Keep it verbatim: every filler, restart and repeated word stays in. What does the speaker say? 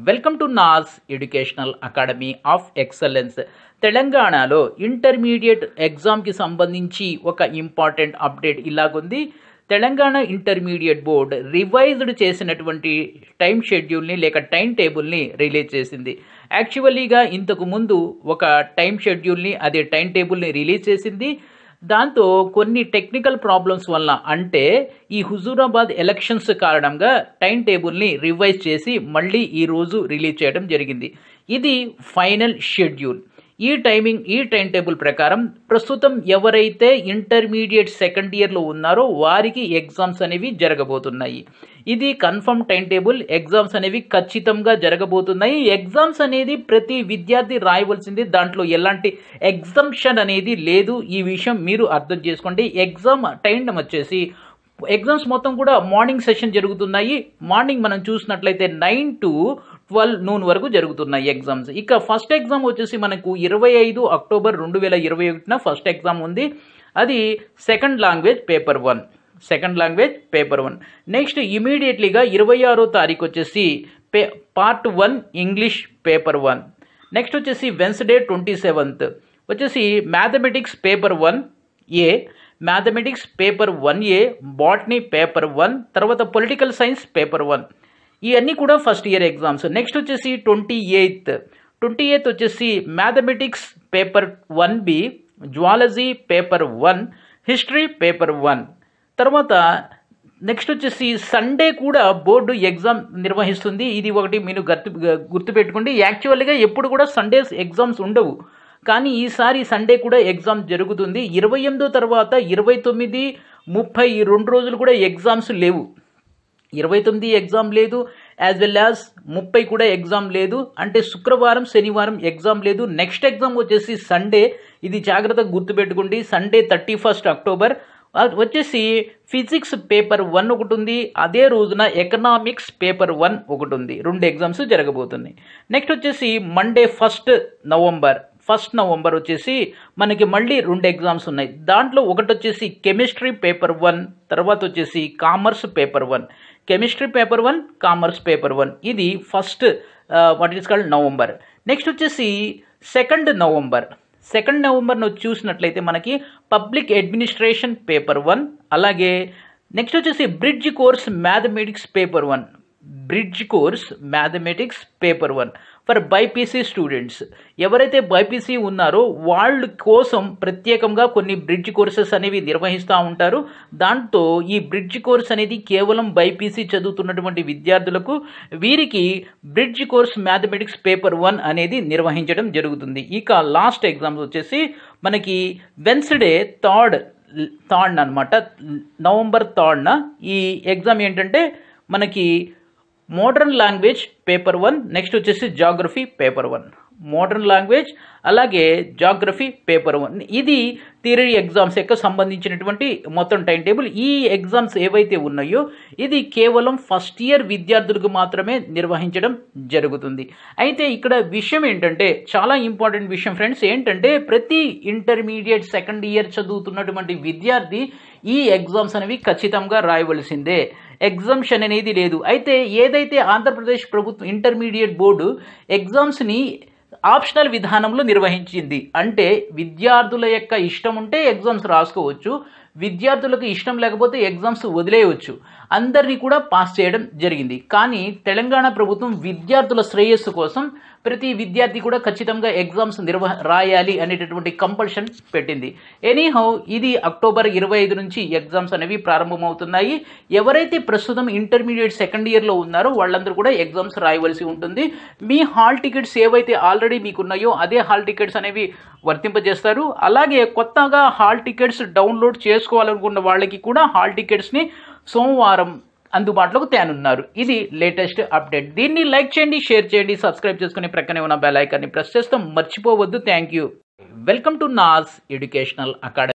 Welcome to Naz educational academy of excellence. తెలంగాణలో intermediate ఎగ్జామ్కి సంబంధించి ఒక ఇంపార్టెంట్ అప్డేట్ ఇలాగుంది. తెలంగాణ ఇంటర్మీడియట్ బోర్డ్ రివైజ్డ్ చేసినటువంటి టైం షెడ్యూల్ని లేక టైం టేబుల్ని రిలీజ్ చేసింది. యాక్చువల్లీగా ఇంతకు ముందు ఒక టైం షెడ్యూల్ని అదే టైం టేబుల్ని రిలీజ్ చేసింది. దాంతో కొన్ని టెక్నికల్ ప్రాబ్లమ్స్ వల్ల అంటే ఈ హుజూరాబాద్ ఎలక్షన్స్ కారణంగా టైం టేబుల్ని రివైజ్ చేసి మళ్ళీ ఈరోజు రిలీజ్ చేయడం జరిగింది. ఇది ఫైనల్ షెడ్యూల్. ఈ టైమింగ్ ఈ టైం టేబుల్ ప్రకారం ప్రస్తుతం ఎవరైతే ఇంటర్మీడియట్ సెకండ్ ఇయర్లో ఉన్నారో వారికి ఎగ్జామ్స్ అనేవి జరగబోతున్నాయి. ఇది కన్ఫర్మ్ టైం టేబుల్. ఎగ్జామ్స్ అనేవి ఖచ్చితంగా జరగబోతున్నాయి. ఎగ్జామ్స్ అనేది ప్రతి విద్యార్థి రాయవలసింది, దాంట్లో ఎలాంటి ఎగ్జంప్షన్ అనేది లేదు. ఈ విషయం మీరు అర్థం చేసుకోండి. ఎగ్జామ్ టైం వచ్చేసి ఎగ్జామ్స్ మొత్తం కూడా మార్నింగ్ సెషన్ జరుగుతున్నాయి. మార్నింగ్ మనం చూసినట్లయితే నైన్ టు ట్వెల్వ్ నూన్ వరకు జరుగుతున్నాయి ఎగ్జామ్స్. ఇక ఫస్ట్ ఎగ్జామ్ వచ్చేసి మనకు ఇరవై ఐదు అక్టోబర్ రెండు వేల ఇరవై ఒకటిన ఫస్ట్ ఎగ్జామ్ ఉంది. అది second language paper one second language paper one next ఇమీడియట్లీగా ఇరవై ఆరో తారీఖు వచ్చేసి పే part one English paper one. Next వచ్చేసి వెన్స్డే ట్వంటీ సెవెంత్ వచ్చేసి mathematics paper one A, mathematics paper one A, botany paper one, తర్వాత పొలిటికల్ సైన్స్ పేపర్ వన్. ఇవన్నీ కూడా ఫస్ట్ ఇయర్ ఎగ్జామ్స్. నెక్స్ట్ వచ్చేసి ట్వంటీ ఎయిత్ ట్వంటీ ఎయిత్ వచ్చేసి mathematics paper one B, zoology paper one, history paper one. తర్వాత next వచ్చేసి Sunday కూడా board exam నిర్వహిస్తుంది. ఇది ఒకటి మీరు గుర్తు గుర్తుపెట్టుకోండి. యాక్చువల్గా ఎప్పుడు కూడా సండేస్ ఎగ్జామ్స్ ఉండవు, కానీ ఈసారి సండే కూడా ఎగ్జామ్ జరుగుతుంది. ఇరవై ఎనిమిదో తర్వాత ఇరవై తొమ్మిది ముప్పై ఈ రెండు రోజులు కూడా ఎగ్జామ్స్ లేవు. ఇరవై తొమ్మిది ఎగ్జామ్ లేదు, యాజ్ వెల్ యాజ్ ముప్పై కూడా ఎగ్జామ్ లేదు. అంటే శుక్రవారం శనివారం ఎగ్జామ్ లేదు. నెక్స్ట్ ఎగ్జామ్ వచ్చేసి సండే. ఇది జాగ్రత్తగా గుర్తుపెట్టుకోండి. సండే థర్టీ ఫస్ట్ అక్టోబర్ వచ్చేసి ఫిజిక్స్ పేపర్ వన్ ఒకటి ఉంది. అదే రోజున ఎకనామిక్స్ పేపర్ వన్ ఒకటి ఉంది. రెండు ఎగ్జామ్స్ జరగబోతున్నాయి. నెక్స్ట్ వచ్చేసి Monday first November first November వచ్చేసి మనకి మళ్ళీ రెండు ఎగ్జామ్స్ ఉన్నాయి. దాంట్లో ఒకటి వచ్చేసి కెమిస్ట్రీ పేపర్ వన్, తర్వాత వచ్చేసి commerce paper one. Chemistry paper one, commerce paper one. ఇది first what is called November. Next వచ్చేసి సెకండ్ నవంబర్ సెకండ్ నవంబర్ను చూసినట్లయితే మనకి పబ్లిక్ అడ్మినిస్ట్రేషన్ పేపర్ వన్, అలాగే నెక్స్ట్ వచ్చేసి bridge course mathematics paper one bridge course mathematics paper one for BiPC students. ఎవరైతే BiPC ఉన్నారో వాళ్ళ కోసం ప్రత్యేకంగా కొన్ని బ్రిడ్జ్ కోర్సెస్ అనేవి నిర్వహిస్తూ ఉంటారు. దాంతో ఈ బ్రిడ్జ్ కోర్స్ అనేది కేవలం బైపీసీ చదువుతున్నటువంటి విద్యార్థులకు, వీరికి bridge course mathematics paper one అనేది నిర్వహించడం జరుగుతుంది. ఇక లాస్ట్ ఎగ్జామ్స్ వచ్చేసి మనకి వెన్స్డే థర్డ్ థర్డ్ అనమాట నవంబర్ థర్డ్న ఈ ఎగ్జామ్ ఏంటంటే మనకి modern language paper one, next వచ్చేసి geography paper one. Modern language అలాగే జాగ్రఫీ పేపర్ వన్. ఇది థియరీ ఎగ్జామ్స్ యొక్క సంబంధించినటువంటి మొత్తం టైం టేబుల్. ఈ ఎగ్జామ్స్ ఏవైతే ఉన్నాయో ఇది కేవలం ఫస్ట్ ఇయర్ విద్యార్థులకు మాత్రమే నిర్వహించడం జరుగుతుంది. అయితే ఇక్కడ విషయం ఏంటంటే చాలా ఇంపార్టెంట్ విషయం ఫ్రెండ్స్, ఏంటంటే ప్రతి ఇంటర్మీడియట్ సెకండ్ ఇయర్ చదువుతున్నటువంటి విద్యార్థి ఈ ఎగ్జామ్స్ అనేవి ఖచ్చితంగా రాయవలసిందే. ఎగ్జామ్షన్ అనేది లేదు. అయితే ఏదైతే ఆంధ్రప్రదేశ్ ప్రభుత్వం ఇంటర్మీడియట్ బోర్డు ఎగ్జామ్స్ని ఆప్షనల్ విధానంలో నిర్వహించింది, అంటే విద్యార్థుల యొక్క ఇష్టం ఉంటే ఎగ్జామ్స్ రాసుకోవచ్చు, విద్యార్థులకు ఇష్టం లేకపోతే ఎగ్జామ్స్ వదిలేయవచ్చు, అందరినీ కూడా పాస్ చేయడం జరిగింది. కానీ తెలంగాణ ప్రభుత్వం విద్యార్థుల శ్రేయస్సు కోసం ప్రతి విద్యార్థి కూడా ఖచ్చితంగా ఎగ్జామ్స్ నిర్వ రాయాలి అనేటటువంటి కంపల్షన్ పెట్టింది. ఎనీహౌ ఇది అక్టోబర్ ఇరవై ఐదు నుంచి ఎగ్జామ్స్ అనేవి ప్రారంభమవుతున్నాయి. ఎవరైతే ప్రస్తుతం ఇంటర్మీడియట్ సెకండ్ ఇయర్లో ఉన్నారో వాళ్ళందరూ కూడా ఎగ్జామ్స్ రాయవలసి ఉంటుంది. మీ హాల్ టికెట్స్ ఏవైతే ఆల్రెడీ మీకు ఉన్నాయో అదే హాల్ టికెట్స్ అనేవి వర్తింపజేస్తారు. అలాగే కొత్తగా హాల్ టికెట్స్ డౌన్లోడ్ చేసుకోవాలనుకున్న వాళ్ళకి కూడా హాల్ టికెట్స్ని సోమవారం అందుబాటులోకి తేనున్నారు. ఇది లేటెస్ట్ అప్డేట్. దీన్ని లైక్ చేయండి, షేర్ చేయండి, సబ్స్క్రైబ్ చేసుకుని ప్రక్కనే ఉన్న బెల్ ఐకాన్ని ప్రెస్ చేస్తాం మర్చిపోవద్దు. Thank you. Welcome to Naz educational academy.